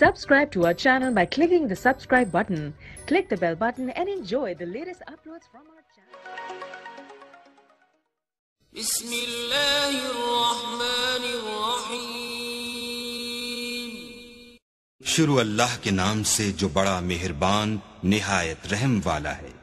Subscribe to our channel by clicking the subscribe button. Click the bell button and enjoy the latest uploads from our channel. بسم اللہ الرحمن الرحیم. شروع اللہ کے نام سے جو بڑا مہربان نہایت رحم والا ہے.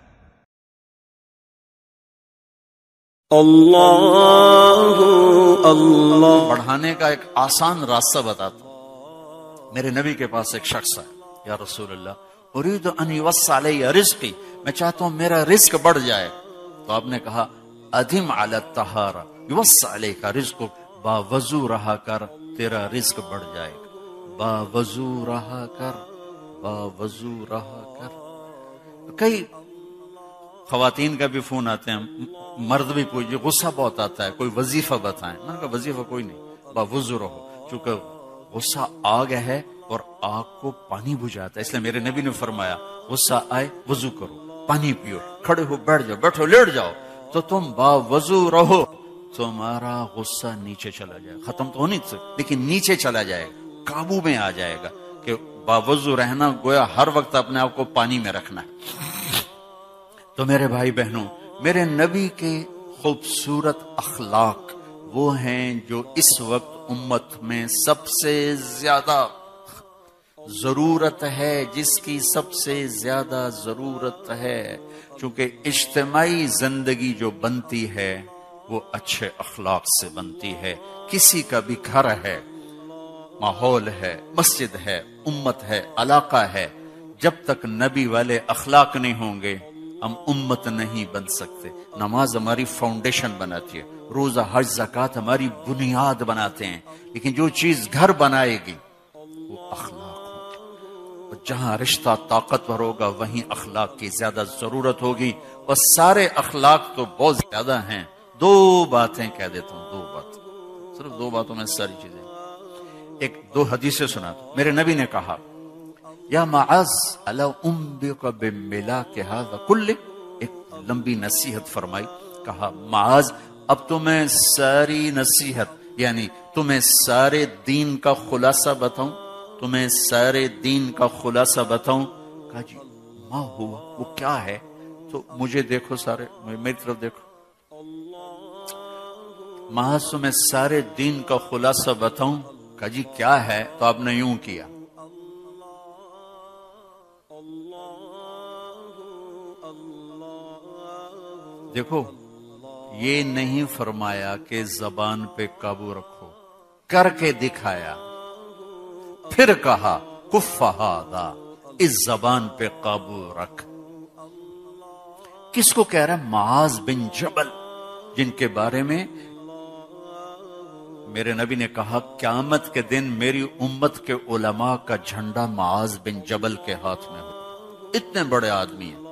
اللہ اللہ بڑھانے کا ایک آسان راستہ بتاتا ہوں. میرے نبی کے پاس ایک شخص ہے، یا رسول اللہ اريد ان يوسع علی رزقی، میں چاہتا ہوں میرا رزق بڑھ جائے. تو آپ نے کہا ادم علی الطہارہ یوسع علیک رزقک، با وضو رہا کر تیرا رزق بڑھ جائے گا. با وضو رہا کر، با وضو رہا کر. کئی خواتین کا بھی فون آتے ہیں، مرد بھی پوچھے، غصہ بہت آتا ہے، کوئی وظیفہ بتائیں. میں نے کہا وظیفہ کوئی نہیں، با وضو رہو. چونکہ غصہ آگ ہے اور آگ کو پانی بجھاتا ہے، اس لیے میرے نبی نے فرمایا غصہ آئے وضو کرو، پانی پیو، کھڑے ہو بیٹھ جاؤ، بیٹھو لیٹ جاؤ، تو تم با وضو رہو، تمہارا غصہ نیچے چلا جائے. ختم تو نہیں سکتا لیکن نیچے چلا جائے گا، قابو میں آ جائے گا. کہ با وضو رہنا گویا ہر وقت اپنے آپ کو پانی میں رکھنا ہے. تو میرے بھائی بہنوں، میرے نبی کے خوبصورت اخلاق وہ ہیں جو اس وقت امت میں سب سے زیادہ ضرورت ہے، جس کی سب سے زیادہ ضرورت ہے. چونکہ اجتماعی زندگی جو بنتی ہے وہ اچھے اخلاق سے بنتی ہے. کسی کا بھی گھر ہے، ماحول ہے، مسجد ہے، امت ہے، علاقہ ہے، جب تک نبی والے اخلاق نہیں ہوں گے ہم امت نہیں بن سکتے. نماز ہماری فاؤنڈیشن بناتی ہے، روزہ حج زکوٰۃ ہماری بنیاد بناتے ہیں، لیکن جو چیز گھر بنائے گی وہ اخلاق ہوگا. جہاں رشتہ طاقتور ہوگا وہیں اخلاق کی زیادہ ضرورت ہوگی. اور سارے اخلاق تو بہت زیادہ ہیں. دو باتیں کہہ دیتا ہوں، دو باتیں، صرف دو باتوں میں ساری چیزیں. ایک دو حدیثیں سنا دو. میرے نبی نے کہا یا معاذ الا انبئک بملاک ھذا کلہ، ایک لمبی نصیحت فرمائی. کہا معاذ اب تمہیں ساری نصیحت یعنی تمہیں سارے دین کا خلاصہ بتاؤں، تمہیں سارے دین کا خلاصہ بتاؤں. کہا جی ما ہوا، وہ کیا ہے؟ تو مجھے دیکھو، سارے میری طرف دیکھو. معاذ تمہیں سارے دین کا خلاصہ بتاؤں. کہا جی کیا ہے؟ تو آپ نے یوں کیا. دیکھو یہ نہیں فرمایا کہ زبان پہ قابو رکھو، کر کے دکھایا. پھر کہا کف ھذا، اس زبان پہ قابو رکھ. کس کو کہہ رہا ہے؟ معاذ بن جبل، جن کے بارے میں میرے نبی نے کہا قیامت کے دن میری امت کے علماء کا جھنڈا معاذ بن جبل کے ہاتھ میں ہو. اتنے بڑے آدمی ہیں.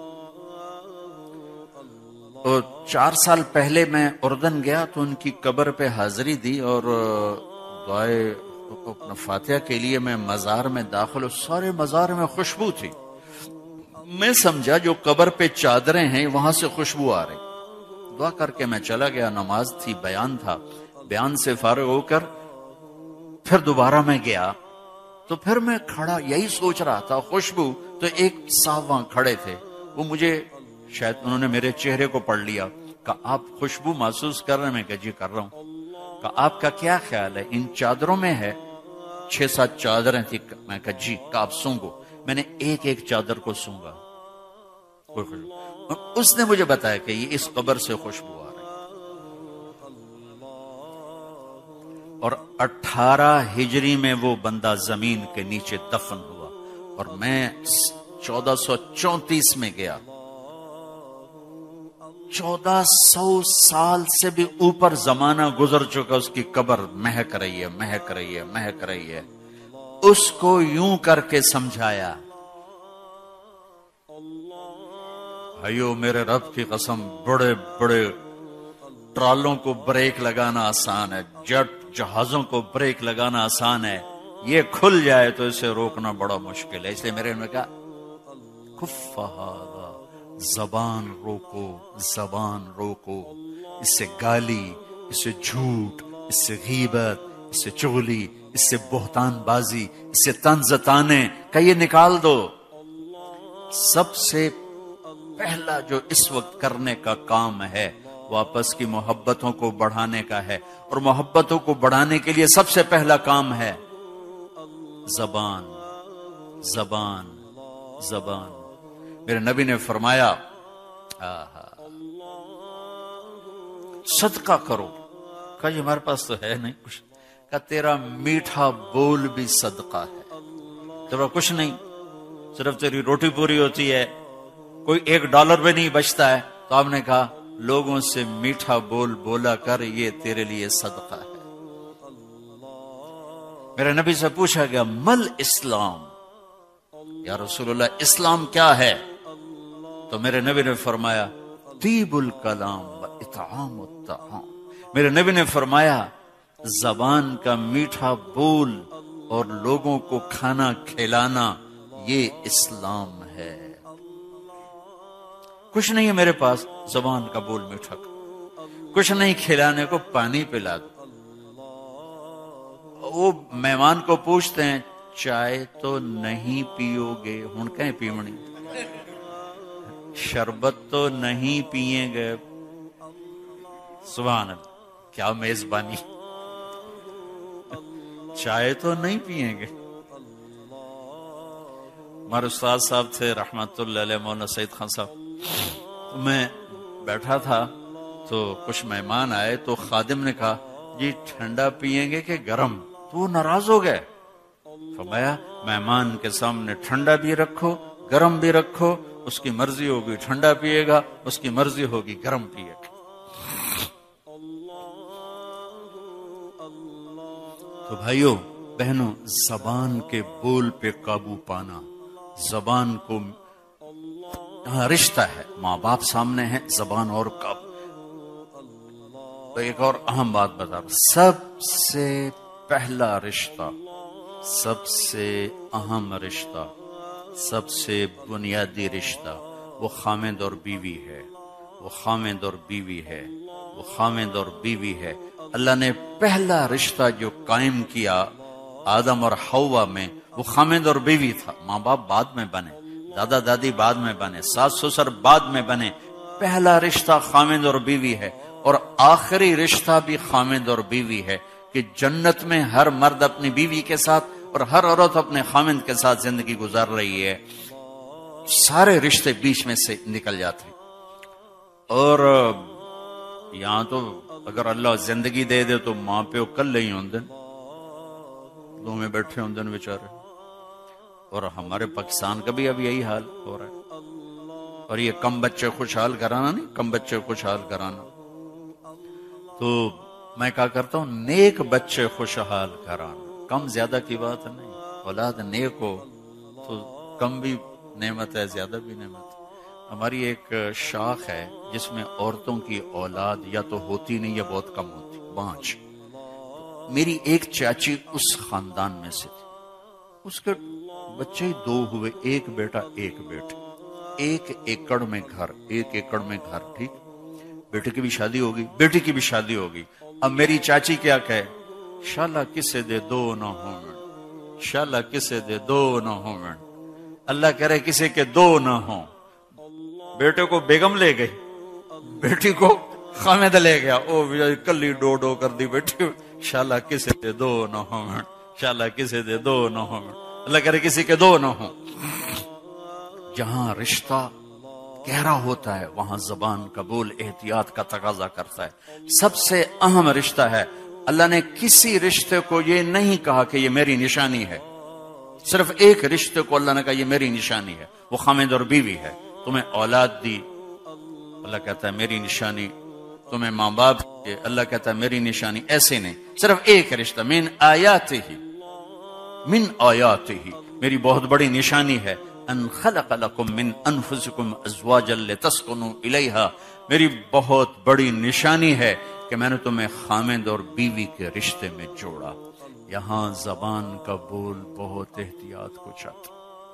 اور 4 سال پہلے میں اردن گیا تو ان کی قبر پہ حاضری دی اور دعائے اپنا فاتحہ کے لیے میں مزار میں داخل ہوں. سارے مزار میں خوشبو تھی. میں سمجھا جو قبر پہ چادریں ہیں وہاں سے خوشبو آ رہی. دعا کر کے میں چلا گیا. نماز تھی، بیان تھا. بیان سے فارغ ہو کر پھر دوبارہ میں گیا تو پھر میں کھڑا یہی سوچ رہا تھا خوشبو. تو ایک صاحب وہاں کھڑے تھے، وہ مجھے شاید انہوں نے میرے چہرے کو پڑھ لیا. کہ آپ خوشبو محسوس کر رہے ہیں؟ میں کہا جی کر رہا ہوں. کہ آپ کا کیا خیال ہے ان چادروں میں ہے؟ 6-7 چادریں تھی. میں کہا جی. کہ آپ سونگو. میں نے ایک ایک چادر کو سونگا، کوئی خوشبو. اس نے مجھے بتایا کہ یہ اس قبر سے خوشبو آ رہی. اور 18 ہجری میں وہ بندہ زمین کے نیچے دفن ہوا اور میں 1434 میں گیا. 1400 سال سے بھی اوپر زمانہ گزر چکا. اس کی قبر مہک رہی ہے، مہک رہی ہے، مہک رہی ہے. اس کو یوں کر کے سمجھایا. بھائیو میرے رب کی قسم، بڑے بڑے ٹرالوں کو بریک لگانا آسان ہے، جٹ جہازوں کو بریک لگانا آسان ہے، یہ کھل جائے تو اسے روکنا بڑا مشکل ہے. اس لیے میرے نے کہا کف ھذا، زبان روکو، زبان روکو. اس سے گالی، اس سے جھوٹ، اس سے غیبت، اس سے چغلی، اس سے بہتان بازی، اس سے طنز تانے کا یہ نکال دو۔ سب سے پہلا جو اس وقت کرنے کا کام ہے وہ آپس کی محبتوں کو بڑھانے کا ہے، اور محبتوں کو بڑھانے کے لیے سب سے پہلا کام ہے زبان، زبان، زبان۔ میرے نبی نے فرمایا صدقہ کرو۔ کہا یہ ہمارے پاس تو ہے نہیں کچھ۔ کہا تیرا میٹھا بول بھی صدقہ ہے۔ تیرا کچھ نہیں، صرف تیری روٹی پوری ہوتی ہے، کوئی $1 بھی نہیں بچتا ہے، تو آپ نے کہا لوگوں سے میٹھا بول بولا کر، یہ تیرے لیے صدقہ ہے۔ میرے نبی سے پوچھا گیا مل اسلام، یا رسول اللہ اسلام کیا ہے؟ تو میرے نبی نے فرمایا طیب الکلام و اطعام الطعام۔ میرے نبی نے فرمایا زبان کا میٹھا بول اور لوگوں کو کھانا کھلانا، یہ اسلام ہے۔ کچھ نہیں ہے میرے پاس، زبان کا بول میٹھا، کچھ نہیں کھلانے کو، پانی پلا دو۔ وہ مہمان کو پوچھتے ہیں چائے تو نہیں پیو گے؟ ہن کہیں پیونی، شربت تو نہیں پیئیں گے؟ سبحان اللہ، کیا میزبانی! چائے تو نہیں پیئیں گے۔ ہمارے استاد صاحب تھے رحمت اللہ علیہ، مولانا سعید خان صاحب۔ میں بیٹھا تھا تو کچھ مہمان آئے تو خادم نے کہا جی ٹھنڈا پیئیں گے کہ گرم؟ تو وہ ناراض ہو گئے۔ فرمایا مہمان کے سامنے ٹھنڈا بھی رکھو گرم بھی رکھو، اس کی مرضی ہوگی ٹھنڈا پیے گا، اس کی مرضی ہوگی گرم پیے گا۔ تو بھائیوں بہنوں، زبان کے بول پہ قابو پانا، زبان کو رشتہ ہے، ماں باپ سامنے ہیں، زبان اور قابو۔ تو ایک اور اہم بات بتا رہا، سب سے پہلا رشتہ، سب سے اہم رشتہ، سب سے بنیادی رشتہ وہ خامد اور بیوی ہے، وہ خامد اور بیوی ہے، وہ خامد اور بیوی ہے۔ اللہ نے پہلا رشتہ جو قائم کیا آدم اور حوا میں، وہ خامد اور بیوی تھا۔ ماں باپ بعد میں بنے، دادا دادی بعد میں بنے، ساس سسر بعد میں بنے، پہلا رشتہ خامد اور بیوی ہے، اور آخری رشتہ بھی خامد اور بیوی ہے کہ جنت میں ہر مرد اپنی بیوی کے ساتھ اور ہر عورت اپنے خامد کے ساتھ زندگی گزار رہی ہے، سارے رشتے بیچ میں سے نکل جاتے ہیں۔ اور یہاں تو اگر اللہ زندگی دے دے تو ماں پیو کل ہی ہوں دن دو میں بیٹھے ہوں دن بیچارے، اور ہمارے پاکستان کا بھی اب یہی حال ہو رہا ہے۔ اور یہ کم بچے خوشحال کرانا نہیں، کم بچے خوشحال کرانا، تو میں کہا کرتا ہوں نیک بچے خوشحال کرانا، کم زیادہ کی بات نہیں، اولاد نیک ہو تو کم بھی نعمت ہے زیادہ بھی نعمت ہے۔ ہماری ایک شاخ ہے جس میں عورتوں کی اولاد یا تو ہوتی نہیں یا بہت کم ہوتی، 5۔ میری ایک چاچی اس خاندان میں سے تھی، اس کے بچے 2 ہوئے، ایک بیٹا ایک بیٹی، 1 ایکڑ میں گھر، 1 ایکڑ میں گھر، ٹھیک، بیٹے کی بھی شادی ہوگی، بیٹی کی بھی شادی ہوگی۔ اب میری چاچی کیا کہے، شالا کسے دے 2 نہ ہوں، شالا کسے دے 2 نہ ہوں، اللہ کہہ رہے کسی کے 2 نہ ہوں۔ بیٹے کو بیگم لے گئی، بیٹی کو خامد لے گیا، او کلی ڈو کر دی بیٹی، شالا کسے دے 2 نہ ہوں، شالا کسے دے 2 نہ ہوں، اللہ کہہ رہے کسی کے 2 نہ ہوں۔ جہاں رشتہ گہرا ہوتا ہے وہاں زبان کا بول احتیاط کا تقاضا کرتا ہے۔ سب سے اہم رشتہ ہے، اللہ نے کسی رشتے کو یہ نہیں کہا کہ یہ میری نشانی ہے، صرف ایک رشتے کو اللہ نے کہا یہ میری نشانی ہے، وہ خامد اور بیوی ہے۔ تمہیں اولاد دی، اللہ کہتا ہے میری نشانی، تمہیں ماں باپ دی، اللہ کہتا ہے میری نشانی، ایسے نہیں، صرف ایک رشتہ، من آیاتہ، من آیاتہ، میری بہت بڑی نشانی ہے، ان خلق لکم من انفسکم ازواجا لتسکنوا الیہا، میری بہت بڑی نشانی ہے کہ میں نے تمہیں خامد اور بیوی کے رشتے میں جوڑا۔ یہاں زبان کا بول بہت احتیاط کو چاہتا،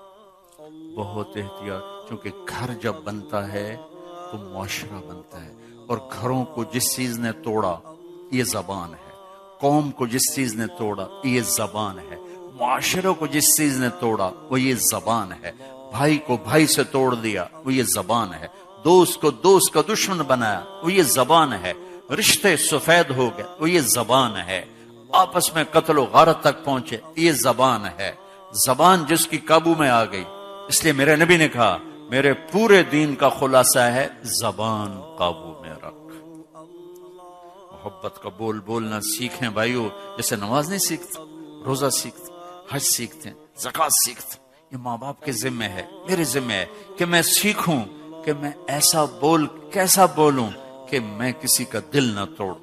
بہت احتیاط، کیونکہ گھر جب بنتا ہے تو معاشرہ بنتا ہے، اور گھروں کو جس چیز نے توڑا یہ زبان ہے، قوم کو جس چیز نے توڑا یہ زبان ہے، معاشروں کو جس چیز نے توڑا وہ یہ زبان ہے، بھائی کو بھائی سے توڑ دیا وہ یہ زبان ہے، دوست کو دوست کا دشمن بنایا وہ یہ زبان ہے، رشتے سفید ہو گئے وہ یہ زبان ہے، آپس میں قتل و غارت تک پہنچے یہ زبان ہے۔ زبان جس کی قابو میں آ گئی، اس لیے میرے نبی نے کہا میرے پورے دین کا خلاصہ ہے زبان قابو میں رکھ۔ محبت کا بول بولنا سیکھیں بھائیو، جیسے نماز نہیں سیکھتے، روزہ سیکھتے، حج سیکھتے ہیں، زکوٰۃ سیکھتے، یہ ماں باپ کے ذمہ ہے، میرے ذمہ ہے کہ میں سیکھوں کہ میں ایسا بول کیسا بولوں کہ میں کسی کا دل نہ توڑوں،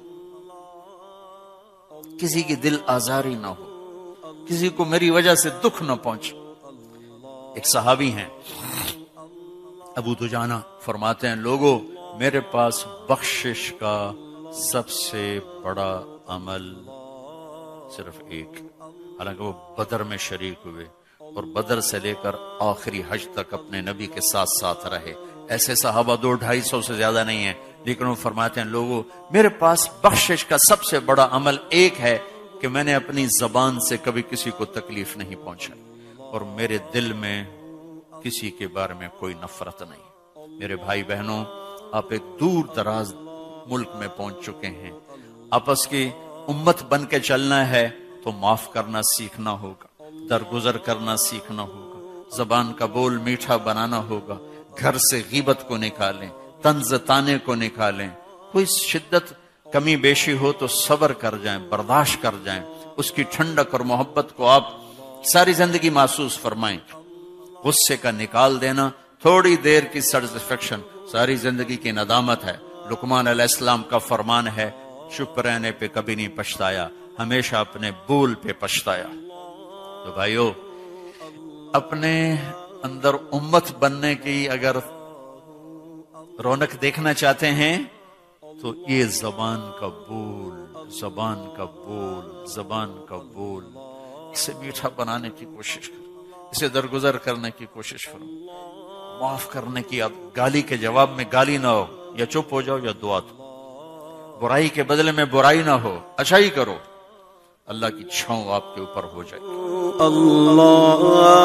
کسی کی دل آزاری نہ ہو، کسی کو میری وجہ سے دکھ نہ پہنچے۔ ایک صحابی ہیں ابو دجانہ، فرماتے ہیں لوگوں میرے پاس بخشش کا سب سے بڑا عمل صرف ایک، حالانکہ وہ بدر میں شریک ہوئے اور بدر سے لے کر آخری حج تک اپنے نبی کے ساتھ ساتھ رہے، ایسے صحابہ 200-250 سے زیادہ نہیں ہیں، لیکن وہ فرماتے ہیں لوگوں میرے پاس بخشش کا سب سے بڑا عمل ایک ہے کہ میں نے اپنی زبان سے کبھی کسی کو تکلیف نہیں پہنچائی اور میرے دل میں کسی کے بارے میں کوئی نفرت نہیں۔ میرے بھائی بہنوں، آپ ایک دور دراز ملک میں پہنچ چکے ہیں، آپس کی امت بن کے چلنا ہے تو معاف کرنا سیکھنا ہوگا، درگزر کرنا سیکھنا ہوگا، زبان کا بول میٹھا بنانا ہوگا، گھر سے غیبت کو نکالیں، طنز تانے کو نکالیں، کوئی شدت کمی بیشی ہو تو صبر کر جائیں، برداشت کر جائیں، اس کی ٹھنڈک اور محبت کو آپ ساری زندگی محسوس فرمائیں۔ غصے کا نکال دینا تھوڑی دیر کی سیٹسفیکشن ساری زندگی کی ندامت ہے۔ لقمان علیہ السلام کا فرمان ہے چپ رہنے پہ کبھی نہیں پچھتایا، ہمیشہ اپنے بول پہ پچھتایا۔ تو بھائیو، اپنے اندر امت بننے کی اگر رونق دیکھنا چاہتے ہیں تو یہ زبان کا بول، زبان کا بول، زبان کا بول، اسے میٹھا بنانے کی کوشش کرو، اسے درگزر کرنے کی کوشش کرو، معاف کرنے کی، گالی کے جواب میں گالی نہ ہو، یا چپ ہو جاؤ یا دعا دو، برائی کے بدلے میں برائی نہ ہو، اچھائی کرو، اللہ کی چھاؤں آپ کے اوپر ہو جائے۔ اللہ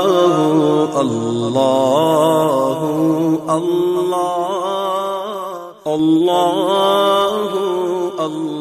اللہ اللہ اللہ اللہ